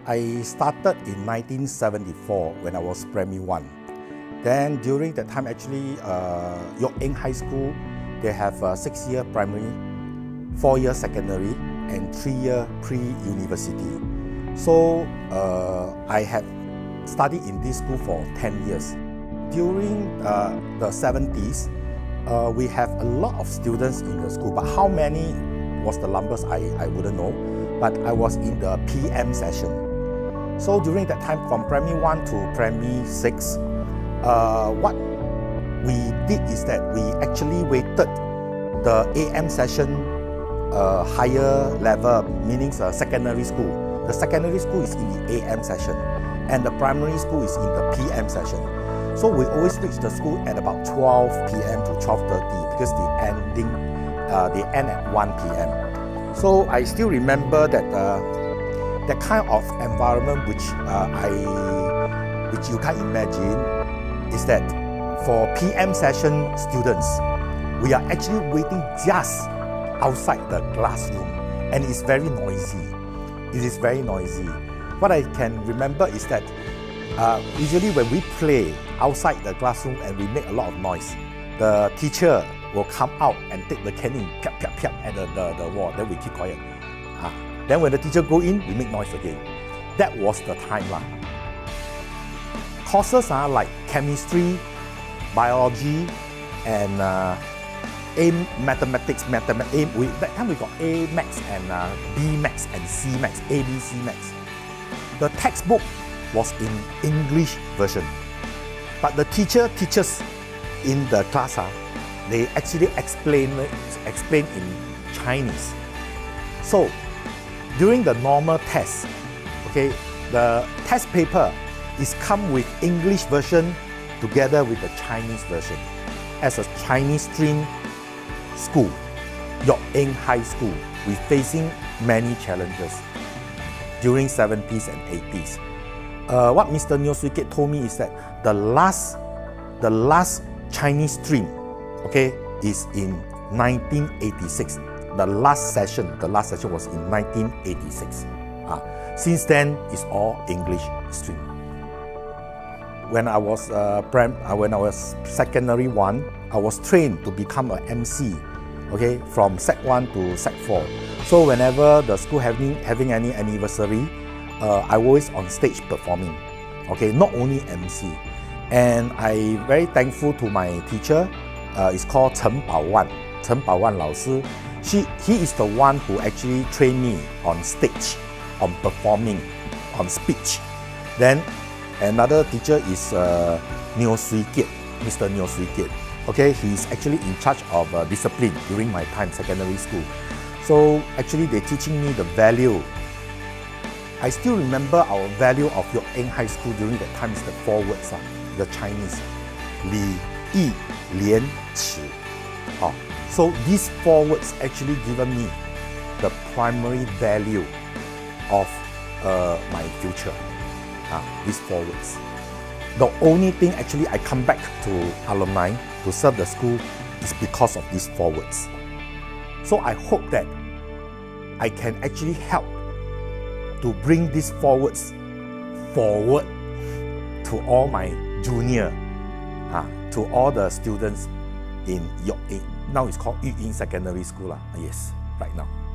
I started in 1974 when I was primary 1. Then during that time, actually, YuYing High School, they have a 6-year primary, 4-year secondary, and 3-year pre-university. So I have studied in this school for 10 years. During the 70s, we have a lot of students in the school, but how many was the numbers, I wouldn't know. But I was in the PM session. So during that time, from primary 1 to primary 6, what we did is that we actually weighted the AM session higher level, meaning secondary school. The secondary school is in the AM session, and the primary school is in the PM session. So we always reach the school at about 12 p.m. to 12:30 because they end at 1 p.m. So I still remember that that kind of environment which you can't imagine is that for PM session students, we are actually waiting just outside the classroom, and it's very noisy. It is very noisy. What I can remember is that usually when we play outside the classroom and we make a lot of noise, the teacher will come out and take the canning, piap, piap, piap, at the wall, then we keep quiet. Then when the teacher go in, we make noise again. That was the time. Courses like chemistry, biology, and mathematics. That time we got A Max and B Max and C Max, A, B, C Max. The textbook was in English version, but the teacher teaches in the class. They actually explain in Chinese. So during the normal test, okay, the test paper is come with English version together with the Chinese version. As a Chinese stream school, YuYing High School, we're facing many challenges during 70s and 80s. What Mr. Neo Suiket told me is that the last Chinese stream, okay, is in 1986. The last session was in 1986. Since then, it's all English stream. When I was secondary 1, I was trained to become an MC, okay, from Sec 1 to Sec 4. So whenever the school having any anniversary, I always on stage performing, okay, not only MC. And I very thankful to my teacher. It's called Chen Baowan Lao Si. He is the one who actually trained me on stage, on performing, on speech. Then another teacher is Neo Suiket, Mr. Neo Suiket. Okay, he's actually in charge of discipline during my time secondary school. So actually they're teaching me the value. I still remember our value of YuYing High School during that time is the 4 words, the Chinese, 礼义廉耻. So these 4 words actually given me the primary value of my future. These 4 words. The only thing actually I come back to alumni to serve the school is because of these 4 words. So I hope that I can actually help to bring these 4 words forward to all my junior, to all the students in YuYing. Now it's called YuYing Secondary School. Yes, right now.